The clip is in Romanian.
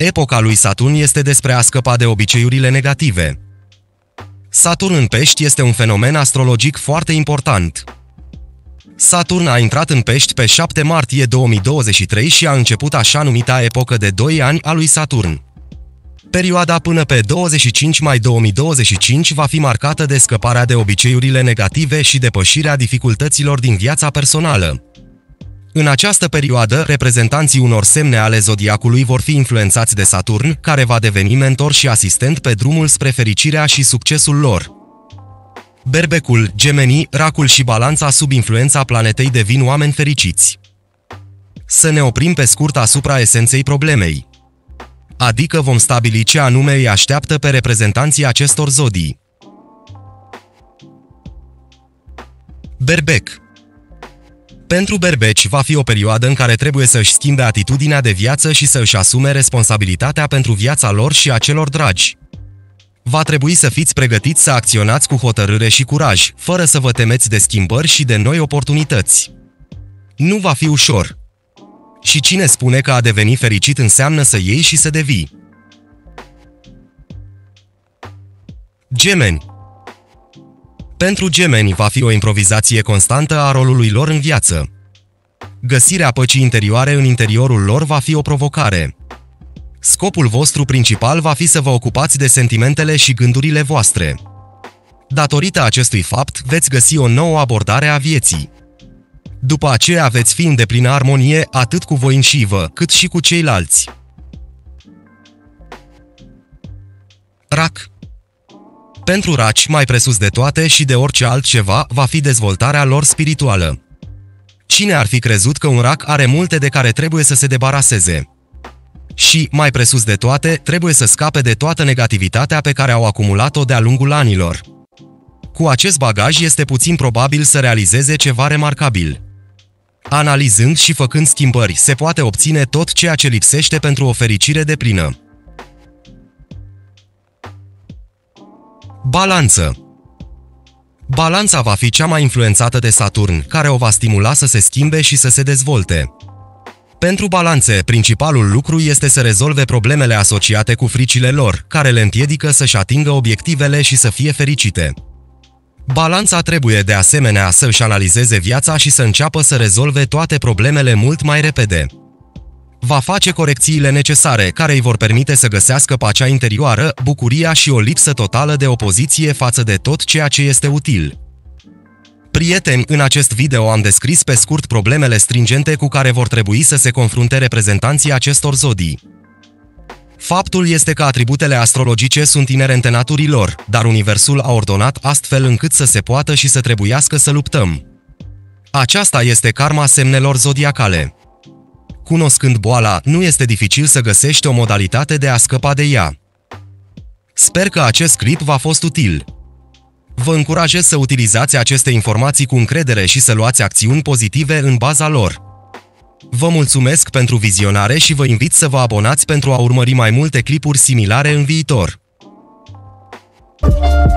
Epoca lui Saturn este despre a scăpa de obiceiurile negative. Saturn în Pești este un fenomen astrologic foarte important. Saturn a intrat în Pești pe 7 martie 2023 și a început așa numita epocă de 2 ani a lui Saturn. Perioada până pe 25 mai 2025 va fi marcată de scăparea de obiceiurile negative și depășirea dificultăților din viața personală. În această perioadă, reprezentanții unor semne ale zodiacului vor fi influențați de Saturn, care va deveni mentor și asistent pe drumul spre fericirea și succesul lor. Berbecul, Gemenii, Racul și Balanța sub influența planetei devin oameni fericiți. Să ne oprim pe scurt asupra esenței problemei. Adică vom stabili ce anume îi așteaptă pe reprezentanții acestor zodii. Berbec. Pentru berbeci va fi o perioadă în care trebuie să-și schimbe atitudinea de viață și să-și asume responsabilitatea pentru viața lor și a celor dragi. Va trebui să fiți pregătiți să acționați cu hotărâre și curaj, fără să vă temeți de schimbări și de noi oportunități. Nu va fi ușor. Și cine spune că a deveni fericit înseamnă să iei și să devii? Gemeni. Pentru gemeni va fi o improvizație constantă a rolului lor în viață. Găsirea păcii interioare în interiorul lor va fi o provocare. Scopul vostru principal va fi să vă ocupați de sentimentele și gândurile voastre. Datorită acestui fapt, veți găsi o nouă abordare a vieții. După aceea veți fi în deplină armonie atât cu voi înșivă, cât și cu ceilalți. Rac. Pentru raci, mai presus de toate și de orice altceva, va fi dezvoltarea lor spirituală. Cine ar fi crezut că un rac are multe de care trebuie să se debaraseze? Și, mai presus de toate, trebuie să scape de toată negativitatea pe care au acumulat-o de-a lungul anilor. Cu acest bagaj este puțin probabil să realizeze ceva remarcabil. Analizând și făcând schimbări, se poate obține tot ceea ce lipsește pentru o fericire deplină. Balanță. Balanța va fi cea mai influențată de Saturn, care o va stimula să se schimbe și să se dezvolte. Pentru balanțe, principalul lucru este să rezolve problemele asociate cu fricile lor, care le împiedică să-și atingă obiectivele și să fie fericite. Balanța trebuie de asemenea să-și analizeze viața și să înceapă să rezolve toate problemele mult mai repede. Va face corecțiile necesare care îi vor permite să găsească pacea interioară, bucuria și o lipsă totală de opoziție față de tot ceea ce este util. Prieteni, în acest video am descris pe scurt problemele stringente cu care vor trebui să se confrunte reprezentanții acestor zodii. Faptul este că atributele astrologice sunt inerente naturii lor, dar Universul a ordonat astfel încât să se poată și să trebuiască să luptăm. Aceasta este karma semnelor zodiacale. Cunoscând boala, nu este dificil să găsești o modalitate de a scăpa de ea. Sper că acest clip v-a fost util. Vă încurajez să utilizați aceste informații cu încredere și să luați acțiuni pozitive în baza lor. Vă mulțumesc pentru vizionare și vă invit să vă abonați pentru a urmări mai multe clipuri similare în viitor.